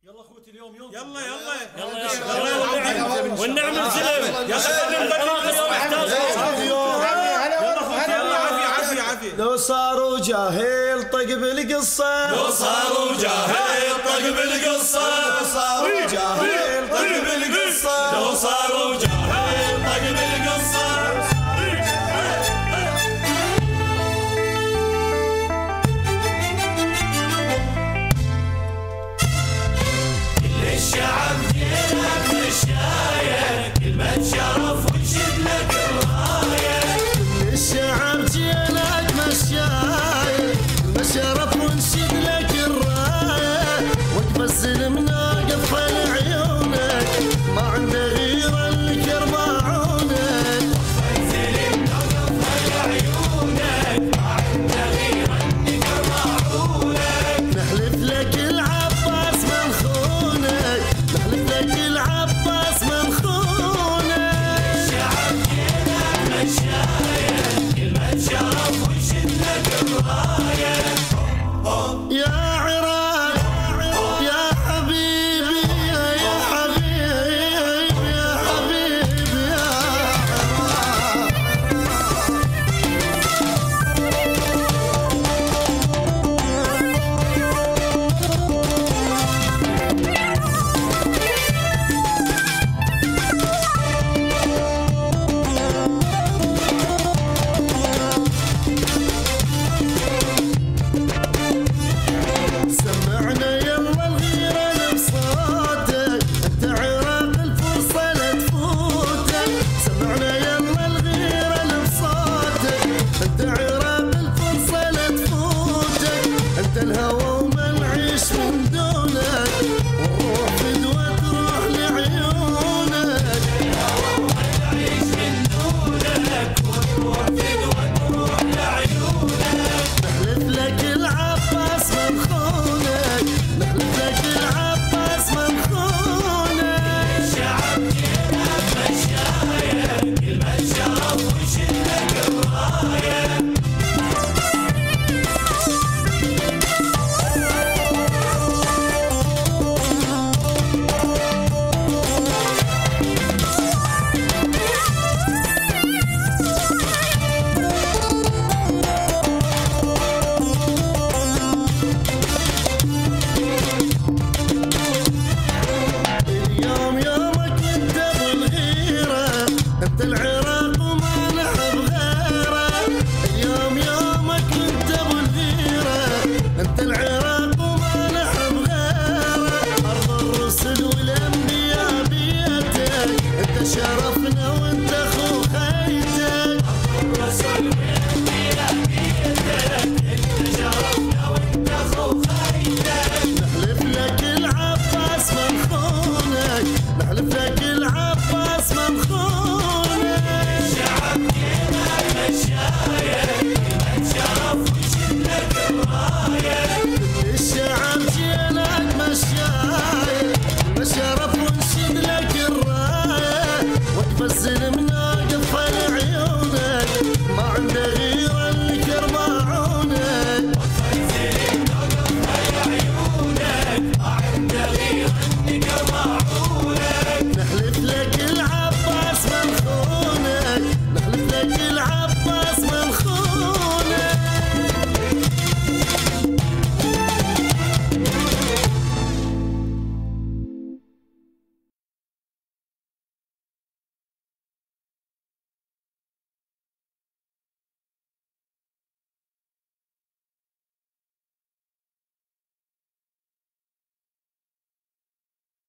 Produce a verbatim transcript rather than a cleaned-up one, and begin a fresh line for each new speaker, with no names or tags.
يلا اخوتي اليوم يوم.
يلا يلا
يلا يلا ونعمل زلم.
عافية عافية.
لو صاروا جاهل طق بالقصة،
لو صاروا جاهل طق بالقصة،
لو صاروا جاهل طق بالقصة،
لو صاروا جاهل طق بالقصة. كل الشعب دينك مشاية، كلمة شرف ونشد لك الراية.
كل الشعب جيلك مشاية، كلمة شرف ونشد لك الراية. وقف السلم ناقف على عيونك، ما عنده غير الكرم عونك.
وقف السلم ناقف على عيونك، ما عنده غير الكرم عونك.
نحلف لك العباس من خونك، نحلف لك العباس من خونك.
الشعب دينك مشاية، كلمة شرف ونشد لك الراية.
يا عراق يا حبيبي يا حبيبي يا حبيبي يا عراق. سمعنا يلا الغيرة بصوتك، انت عراق الفرصة لا تفوتك. سمعنا يلا الغيرة بصوتك، انت عراق الفرصة لا تفوتك. انت الهوى وما نعيش من